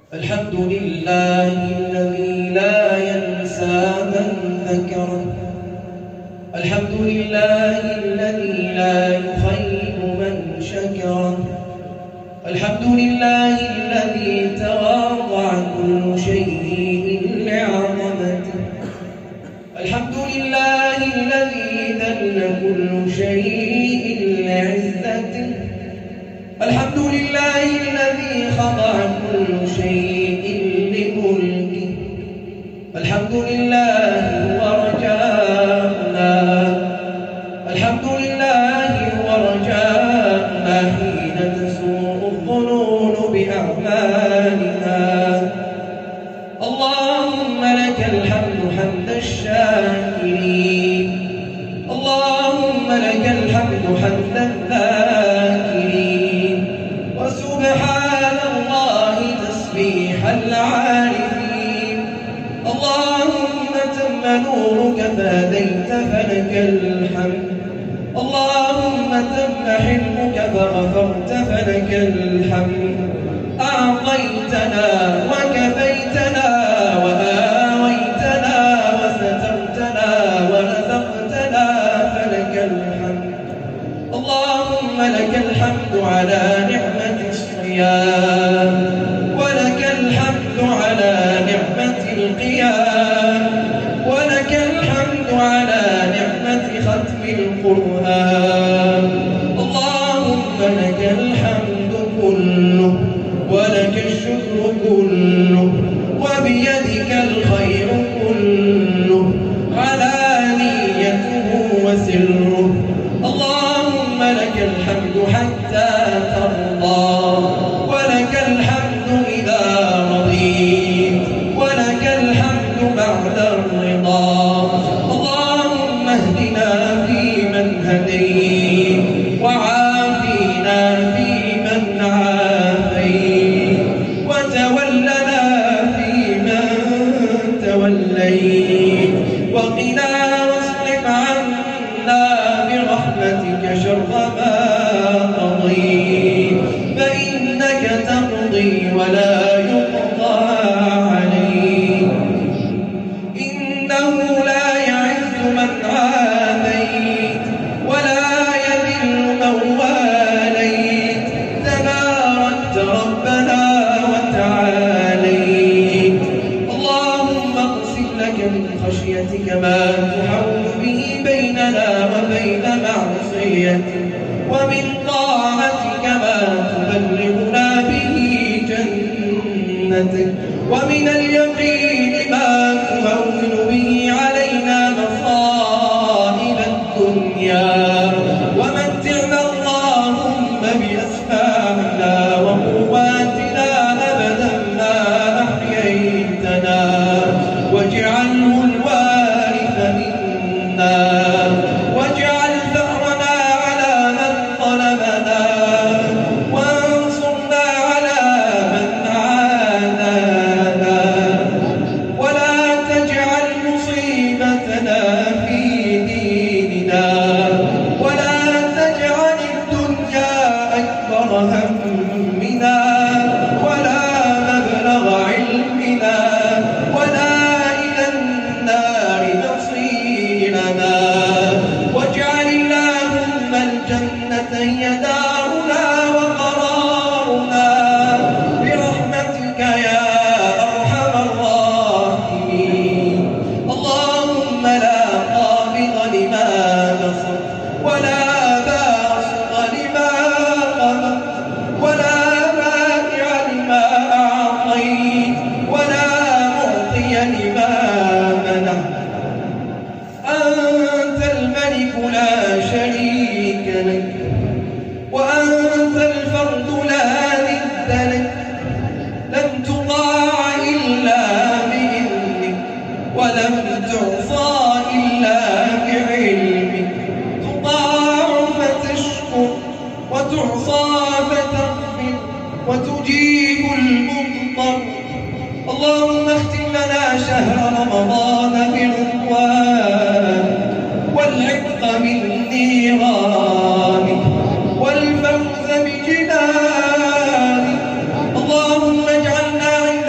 الحمد لله الذي لا ينسى من ذكره. الحمد لله الذي لا يخيب من شكره. الحمد لله الذي تواضع كل شيء لعظمته. الحمد لله الذي ذل كل شيء لعزته. الحمد لله الذي خضع كل شيء لملكه. الحمد لله هو رجاؤنا. الحمد لله هو رجاؤنا حين تسوء الظنون بأعمالنا. اللهم لك الحمد حمد الشاكرين. اللهم لك الحمد حمد الذاكرين. وسبحان الله تسبيح العارفين. اللهم تم نورك فهديت فلك الحمد. اللهم تم حلمك فغفرت فلك الحمد. أعطيتنا وكفيتنا وآويتنا وسترتنا ورزقتنا فلك الحمد. اللهم لك الحمد على نعمة الصيام، ولك الحمد على نعمة القيام، ولك الحمد على نعمة ختم القرآن. اللهم لك الحمد كله ولك الشكر كله وبيدك الخير كله علانيته وسره. اللهم لك الحمد حتى ترضى، ولك الحمد إذا رضيت، ولك الحمد بعد الرضا. اللهم اهدنا فيمن هديت، وعافنا فيمن عافيت، وتولنا فيمن توليت، وقنا واصرف عنا برحمتك شر ما قضيت، فإنك تقضي ولا يقضى عليك. إنه لا يعز من عاديت ولا يذل من واليت. تباركت ربنا وتعاليت. اللهم اقسم لك من خشيتك ما تحول به بيننا وبين معصيتك، ومن طاعتك ما تبلغنا به جنتك، ومن اليقين ما تهون به علينا مصائب الدنيا. ومتعنا اللهم بأسماعنا وقواتنا أبدا ما أحييتنا، واجعله الوارث منا، واجعل ثأرنا على من ظلمنا، وانصرنا على من عادانا، ولا تجعل مصيبتنا في ديننا، ولا تجعل الدنيا أكبر همنا ولا مبلغ علمنا ولا إلى النار مصيرنا. واجعل اللهم الجنة هي دارنا وقرارنا برحمتك يا أرحم الراحمين. اللهم لا قابض لما بسط ولا باسط لما قبضت ولا مانع لما أعطيت ولا معطي لما منعت. أنت الملك لا شريك لك، وأنت الفرد لا ند لك. لم تطاع إلا بإذنك، ولم تعصى إلا بعلمك. تطاع فتشكر، وتعصى فتغفر، وتجيب المضطر. اللهم اختم لنا شهر رمضان برضوانك، والعتق من نيرانك، والفوز بجنانك. اللهم اجعلنا عند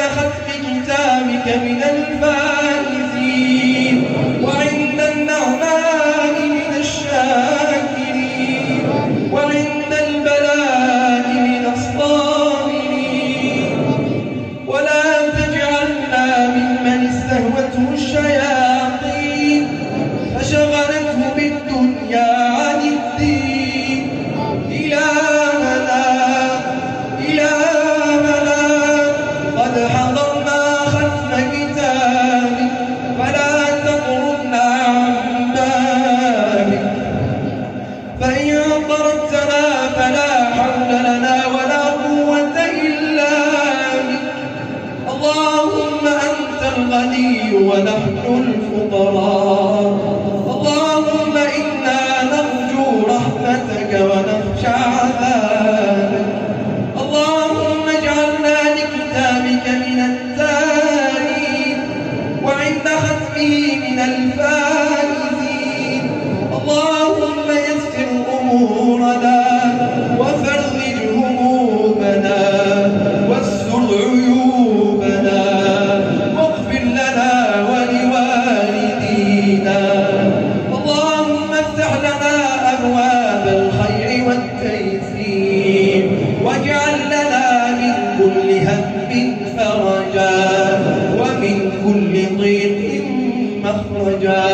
الغني ونحن الفقراء. اللهم إنا نرجو رحمتك ونخشى عذابك. اللهم اجعلنا لكتابك من التالين وعند ختمه من الفائزين. اللهم يسر أمورنا وفرج همومنا واستر عيوبنا واغفر لنا ولوالدينا. اللهم افتح لنا أبواب الخير والتيسير واجعل لنا من كل هم فرجا ومن كل ضيق مخرجا.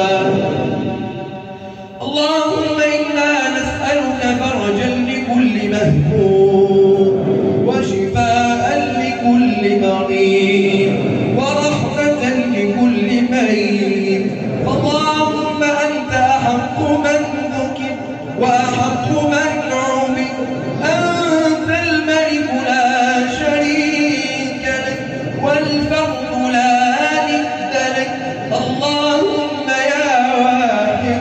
اللهم إنا نسألك فرجا لكل مهموم وشفاء لكل مريض ورحمة لكل ميت. اللهم أنت أحق من ذكر وأحق من عبد. أنت الملك لا شريك لك والفرد لا ند لك. اللهم يا واحد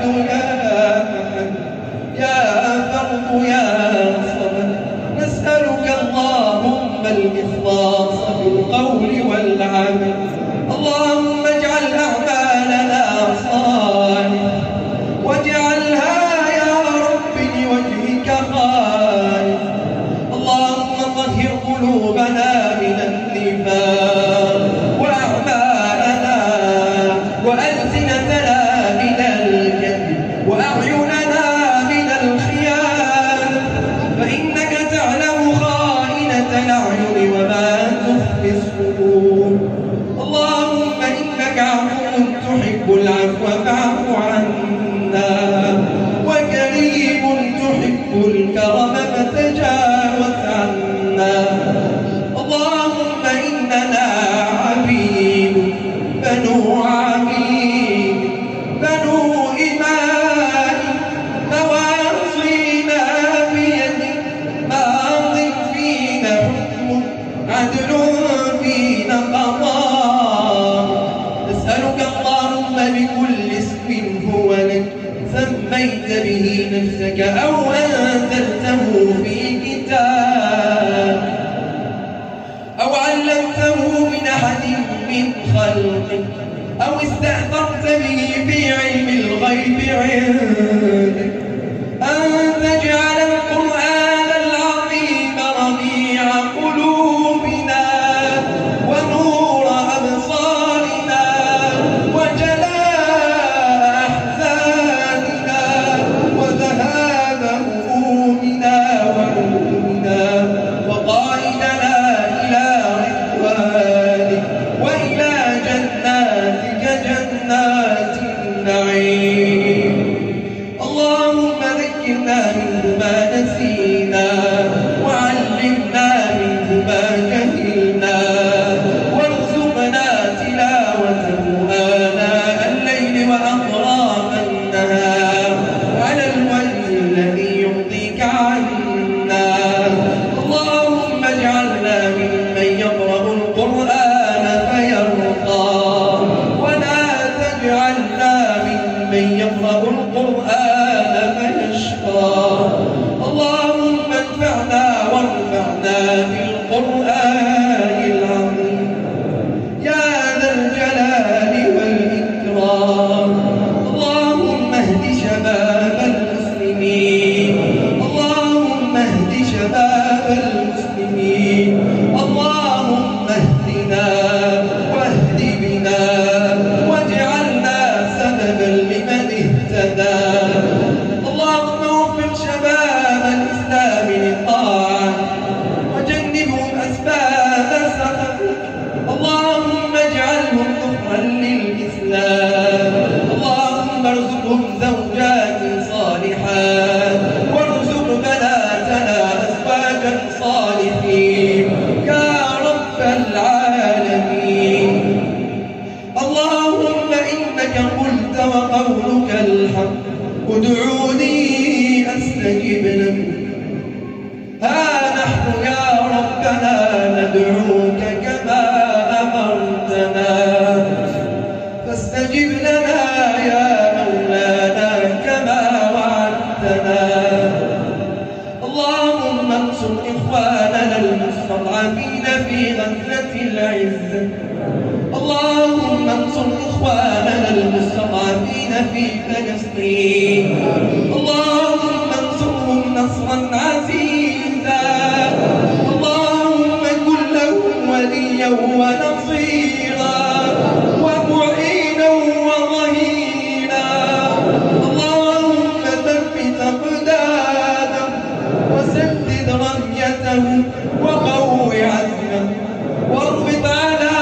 يا فرد يا صمد نسألك اللهم الإخلاص في القول والعمل. اللهم اجعل أعمالنا صالحة واجعلها يا رب لوجهك خالصة. اللهم طهر قلوبنا من النفاق وأعمالنا وألسنتنا من الكذب وأعيننا من الخيانة، فإنك تعلم خائنة الأعين وما تخفي الصدور. اللهم إنك عفو تحب العفو فاعف عنا وكريم تحب الكرم فتجاوز عنا. اللهم إننا عبيد بنو عبيد بنو إمام نواصينا بيدك ماض فينا حكمك عدل فينا قضاء. نسألك اللهم بكل اسم هو لك سميت به نفسك أو أنزلته في كتاب أو علمته من أحد من خلقك أو استأثرت به في علم الغيب عندك أن تجعل القرآن العظيم ربيع قلوبنا ونور أبصارنا وجلاء أحزاننا وذهاب همومنا وعلومنا وقائدنا إلى رضوانك وإلى جناتك جنات النعيم. اللهم وليا ونصيرا ومعينا وظهيرا. اللهم ثبت أقدامهم وسدد رميتهم وقو عزمهم واربط على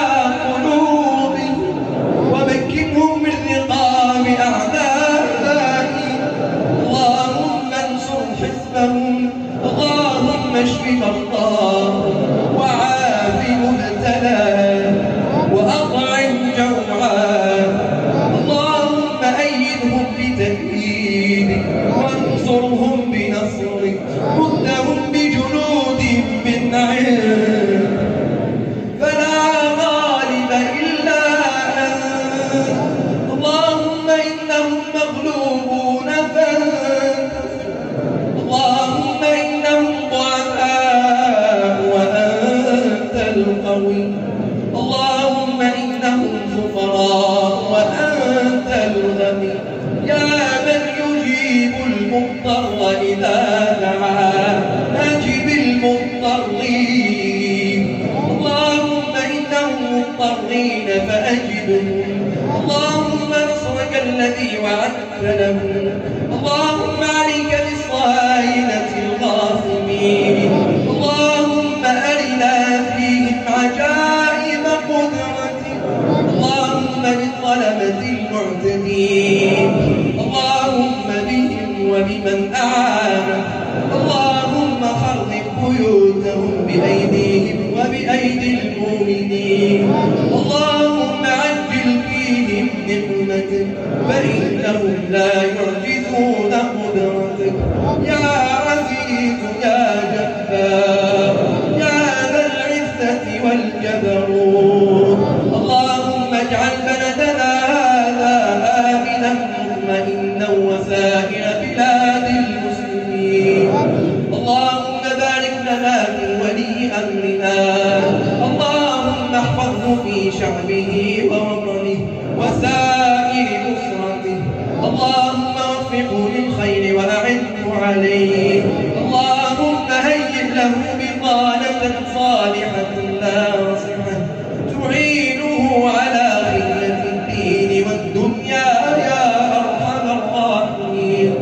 قلوبهم ومكنهم من رقاب أعدائهم. اللهم انصر حزبهم. اللهم اشف مرضاهم وعاف مبتلاهم وأطعم جوعاهم. اللهم أيدهم بتأييدك وانصرهم بنصرك مدهم بجنود من عندك فلا غالب إلا أنت. اللهم إنهم مغلوبون فانتصر. اللهم إنهم ضعفاء وأنت القوي. اللهم إنهم فقراء وأنت الغني. يا من يجيب المضطر إذا دعاه أجب المضطرين. اللهم إنهم مضطرين فأجبهم. اللهم نصرك الذي وعدت لهم. اللهم عليك بالصائلة الغاصبين. اللهم أرنا فيهم عجائب قدرتك. اللهم للظلمة المعتدين. اللهم بهم وبمن أعانهم. اللهم خرب بيوتهم بأيديهم وبأيدي المؤمنين. اللهم عجل فيهم نقمتك فإنهم لا يعجزون قدرتك. يا عزيز يا جبار يا ذا العزة والجبروت. اللهم اجعل بلدنا هذا آمنا مطمئنا وسائر بلاد المسلمين. اللهم بارك لنا في ولي أمرنا. اللهم احفظه في شعبه ووطنه وسائر أسرته. اللهم وفقه للخير وأعنه عليه. اللهم هيئ له بطانة صالحة ناصحة تعينه على خدمة الدين والدنيا يا أرحم الراحمين.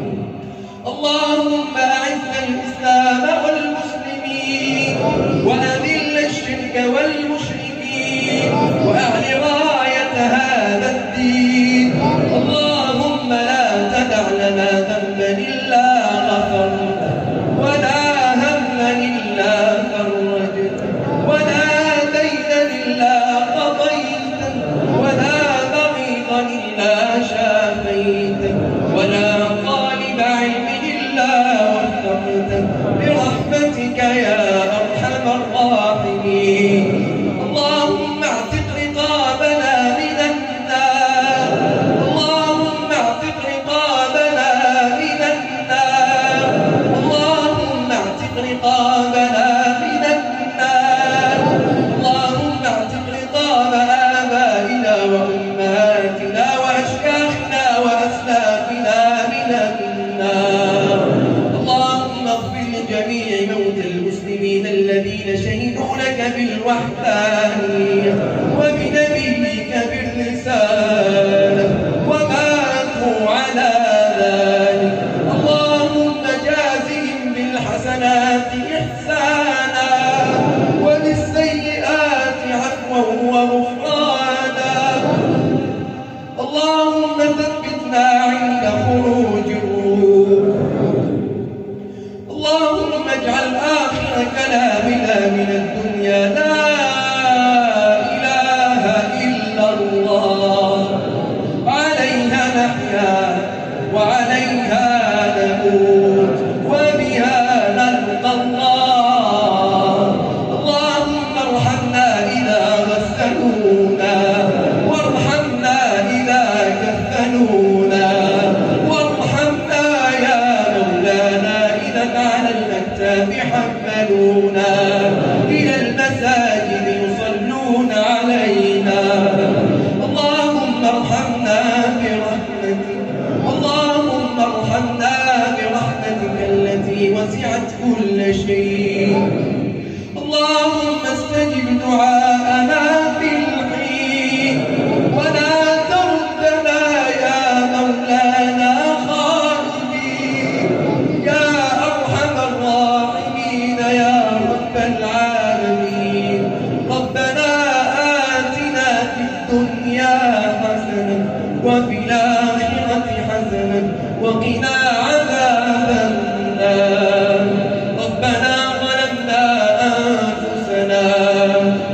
اللهم أعز الإسلام والمسلمين وأذل الشرك والمشركين وأعل راية هذا الدين. اللهم لا تدع لنا ذنبا إلا غفرته ولا هما إلا فرجته ولا دينا إلا قضيته ولا مريضا إلا شافيته ولا طالب علم إلا وفقته برحمتك يا أرحم الراحمين. اللهم اعتق رقابنا من النار. اللهم اعتق رقابنا من النار. اللهم اعتق رقابنا من النار. اللهم اعتق رقاب آبائنا وأمهاتنا وأشياخنا وأسلافنا من النار. اللهم اغفر لجميع موتى المسلمين الذين شهدوا لك بالوحدانية وبنبيك بالرسالة وماتوا على ذلك. اللهم جازهم بالحسنات إحسانا وبالسيئات عفوا وغفرانا. اللهم ثبتنا عند خروج الروح. اللهم اجعل آخر كلامنا من الدنيا لا إله إلا الله. عليها نحيا وعليها نموت وبها نلقى الله. اللهم ارحمنا إذا غسلونا وارحمنا إذا كفنونا وارحمنا يا مولانا إذا على الأكتاف حملونا إلى المساجد يصلون علينا. اللهم ارحمنا برحمتك. اللهم ارحمنا برحمتك التي وسعت كل شيء. اللهم استجب دعاءنا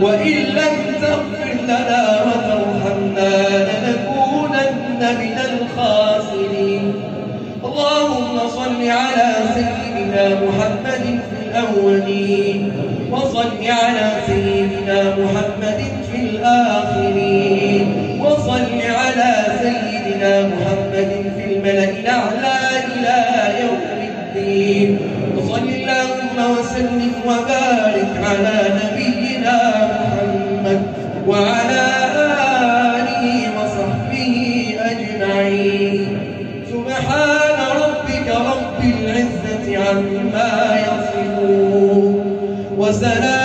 وإن لم تغفر لنا وترحمنا لنكونن من الخاسرين. اللهم صل على سيدنا محمد في الأولين، وصل على سيدنا محمد في الآخرين، وصل على سيدنا محمد في الملأ الأعلى إلى يوم الدين. وصل اللهم وسلم وبارك على نبينا محمد وعلى آله وصحبه أجمعين. سبحان ربك رب العزة عما يصفون وسلام